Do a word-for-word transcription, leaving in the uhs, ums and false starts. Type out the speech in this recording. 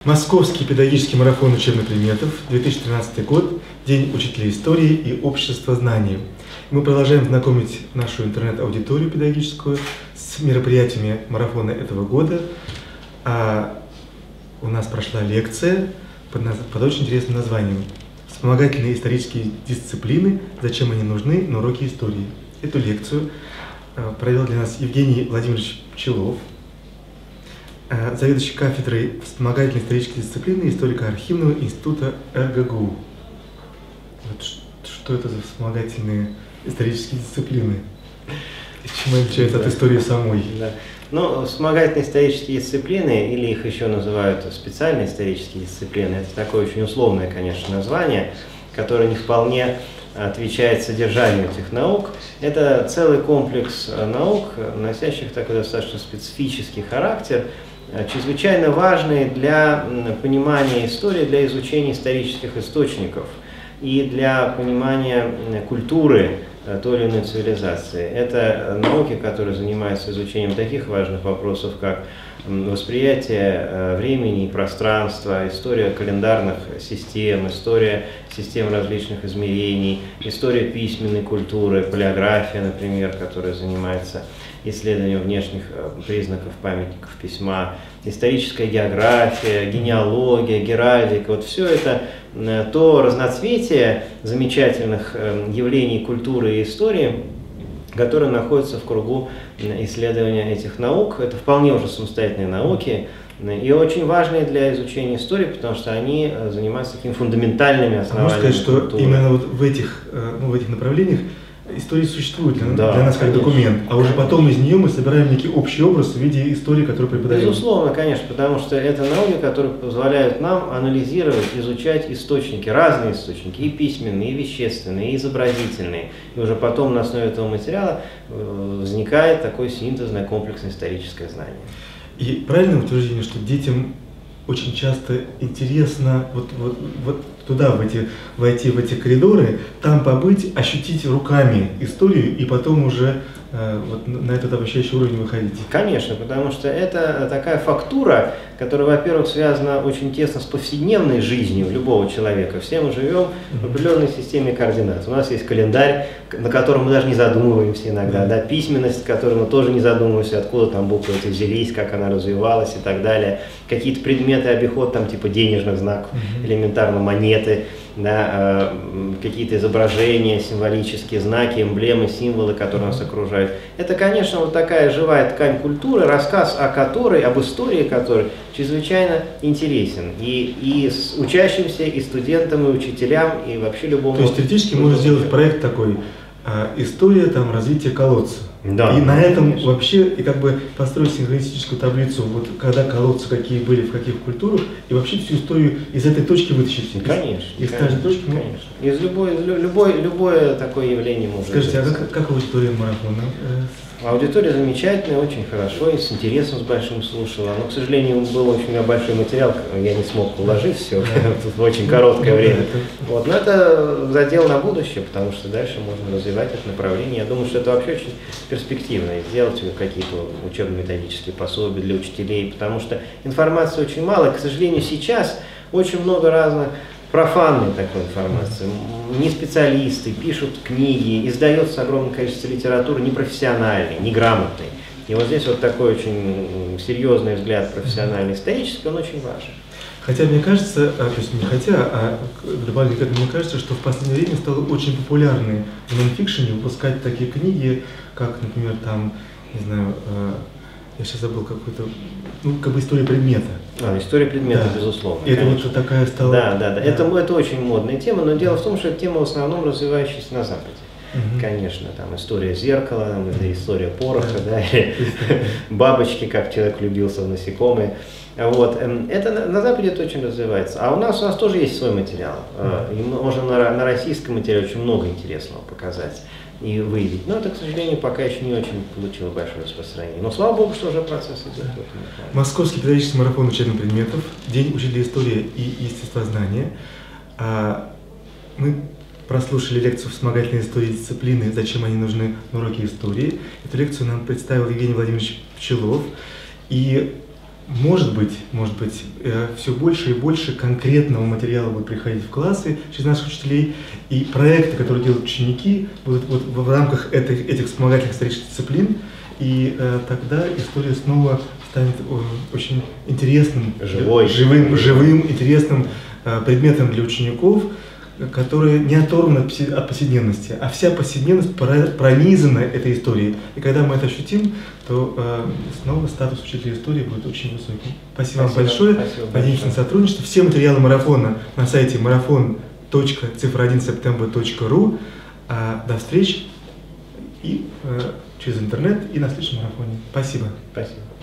Московский педагогический марафон учебных предметов, две тысячи тринадцатый год, День учителя истории и общества знаний. Мы продолжаем знакомить нашу интернет-аудиторию педагогическую с мероприятиями марафона этого года. А у нас прошла лекция под, под очень интересным названием «Вспомогательные исторические дисциплины. Зачем они нужны на уроке истории». Эту лекцию провел для нас Евгений Владимирович Пчелов, заведующий кафедрой вспомогательной исторической дисциплины историко-архивного института РГГУ. Вот что это за вспомогательные исторические дисциплины? И чем они отличаются от истории самой? Да. Ну, вспомогательные исторические дисциплины, или их еще называют специальные исторические дисциплины, это такое очень условное, конечно, название, которое не вполне отвечает содержанию этих наук. Это целый комплекс наук, носящих такой достаточно специфический характер, чрезвычайно важные для понимания истории, для изучения исторических источников и для понимания культуры той или иной цивилизации. Это науки, которые занимаются изучением таких важных вопросов, как восприятие времени и пространства, история календарных систем, история систем различных измерений, история письменной культуры, палеография, например, которая занимается исследованием внешних признаков памятников письма, историческая география, генеалогия, геральдика. Вот все это то разноцветие замечательных явлений культуры и истории, которые находятся в кругу исследования этих наук. Это вполне уже самостоятельные науки и очень важные для изучения истории, потому что они занимаются такими фундаментальными основаниями. А можно сказать, что культуры. Именно вот в этих, ну, в этих направлениях история существует для, да, для нас как конечно, документ, а уже потом из нее мы собираем некий общий образ в виде истории, которую преподаем. Безусловно, конечно, потому что это науки, которые позволяют нам анализировать, изучать источники, разные источники, и письменные, и вещественные, и изобразительные. И уже потом на основе этого материала возникает такое синтезное комплексное историческое знание. И правильное утверждение, что детям очень часто интересно вот, вот, вот туда, в эти, войти в эти коридоры, там побыть, ощутить руками историю и потом уже э, вот на этот обобщающий уровень выходить. Конечно, потому что это такая фактура, которая, во-первых, связана очень тесно с повседневной жизнью любого человека. Все мы живем в определенной системе координат. У нас есть календарь, на котором мы даже не задумываемся иногда, да, письменность, в которой мы тоже не задумываемся, откуда там буквы эти взялись, как она развивалась и так далее. Какие-то предметы, обиход, там типа денежных знаков, mm-hmm. элементарно монеты, да, э, какие-то изображения, символические знаки, эмблемы, символы, которые нас окружают. Это, конечно, вот такая живая ткань культуры, рассказ о которой, об истории которой чрезвычайно интересен и, и с учащимся, и студентам, и учителям, и вообще любому. То есть теоретически можно сделать проект такой, а, история там, развития колодца. Да, и на этом конечно. вообще и как бы построить синхронистическую таблицу, вот когда колодцы какие были, в каких культурах, и вообще всю историю из этой точки вытащить. Конечно. Из конечно, каждой точки. Конечно. Из любой, из любой, любое такое явление можно. Скажите, а как, как аудитория марафона? Аудитория замечательная, очень хорошо, и с интересом, с большим слушала. Но, к сожалению, был очень у меня большой материал, я не смог уложить все в очень короткое время. Вот. Но это задел на будущее, потому что дальше можно развивать это направление. Я думаю, что это вообще очень перспективно, сделать какие-то учебно-методические пособия для учителей, потому что информации очень мало. И, к сожалению, сейчас очень много разных профанной такой информации. Не специалисты пишут книги, издается огромное количество литературы непрофессиональной, неграмотной. И вот здесь вот такой очень серьезный взгляд профессиональный, исторический, он очень важен. Хотя мне кажется, а, то есть не хотя, а добавить к этому, мне кажется, что в последнее время стало очень популярны в нонфикшене выпускать такие книги, как, например, там, не знаю, я сейчас забыл какую-то, ну, как бы история предмета. А, история предмета, да. безусловно. Это конечно. вот такая стала... Да, да, да. Это, это очень модная тема, но дело в том, что это тема в основном развивающаяся на Западе. Угу. Конечно, там история зеркала, там, это история пороха, да, или бабочки, как человек влюбился в насекомые. Вот. Это на, на Западе это очень развивается. А у нас у нас тоже есть свой материал. И можно на, на российском материале очень много интересного показать и выявить. Но это, к сожалению, пока еще не очень получило большое распространение. Но слава богу, что уже процесс идет. Московский педагогический марафон учебных предметов, День учителя истории и естествознания. Мы прослушали лекцию «Вспомогательные истории дисциплины. Зачем они нужны на уроке истории». Эту лекцию нам представил Евгений Владимирович Пчелов. И Может быть, может быть, э, все больше и больше конкретного материала будет приходить в классы через наших учителей, и проекты, которые делают ученики, будут вот в рамках этих, этих вспомогательных исторических дисциплин, и э, тогда история снова станет э, очень интересным, Живой. живым, живым, интересным э, предметом для учеников, которые не оторваны от повседневности, а вся повседневность пронизана этой историей. И когда мы это ощутим, то э, снова статус учителя истории будет очень высоким. Спасибо, Спасибо вам большое. Спасибо Надеемся на сотрудничество. Все материалы марафона на сайте марафон точка цифра один септембр точка ру. А, до встречи и э, через интернет, и на следующем марафоне. Спасибо. Спасибо.